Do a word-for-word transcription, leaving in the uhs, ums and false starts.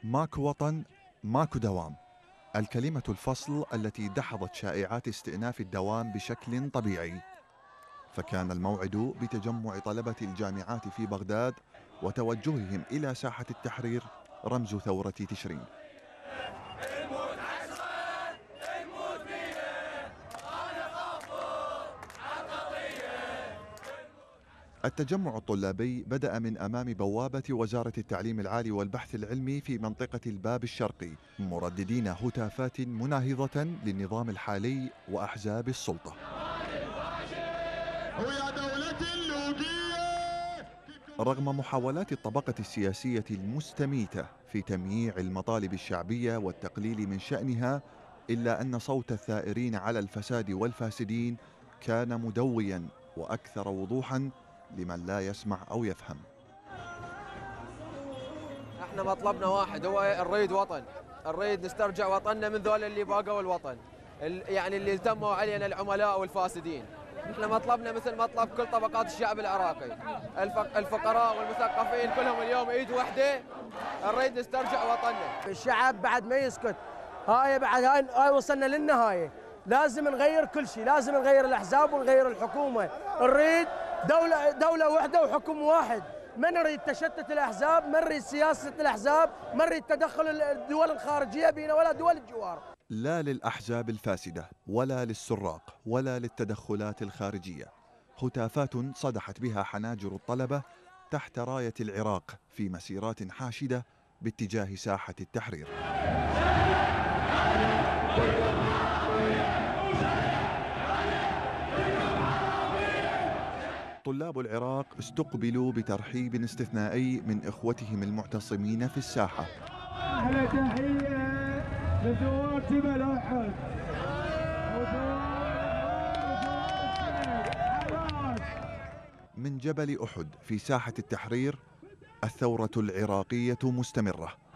ماكو وطن ماكو دوام. الكلمة الفصل التي دحضت شائعات استئناف الدوام بشكل طبيعي. فكان الموعد بتجمع طلبة الجامعات في بغداد وتوجههم إلى ساحة التحرير رمز ثورة تشرين. التجمع الطلابي بدأ من أمام بوابة وزارة التعليم العالي والبحث العلمي في منطقة الباب الشرقي، مرددين هتافات مناهضة للنظام الحالي وأحزاب السلطة. رغم محاولات الطبقة السياسية المستميتة في تمييع المطالب الشعبية والتقليل من شأنها، إلا أن صوت الثائرين على الفساد والفاسدين كان مدوياً وأكثر وضوحاً لمن لا يسمع أو يفهم. احنا مطلبنا واحد، هو نريد وطن، نريد نسترجع وطننا من ذول اللي باقوا الوطن، يعني اللي التموا علينا العملاء والفاسدين. احنا مطلبنا مثل مطلب كل طبقات الشعب العراقي، الفقراء والمثقفين كلهم اليوم ايد وحده، نريد نسترجع وطننا. الشعب بعد ما يسكت، هاي بعد هاي, هاي وصلنا للنهايه، لازم نغير كل شيء، لازم نغير الاحزاب ونغير الحكومه، نريد دوله دوله واحده وحكم واحد، ما نريد تشتت الاحزاب، ما نريد سياسه الاحزاب، ما نريد تدخل الدول الخارجيه بينا ولا دول الجوار. لا للأحزاب الفاسدة ولا للسراق ولا للتدخلات الخارجية. هتافات صدحت بها حناجر الطلبة تحت راية العراق في مسيرات حاشدة باتجاه ساحة التحرير. طلاب العراق استقبلوا بترحيب استثنائي من إخوتهم المعتصمين في الساحة. أحلى تحية لثوار جبل أحد. من جبل أحد في ساحة التحرير الثورة العراقية مستمرة.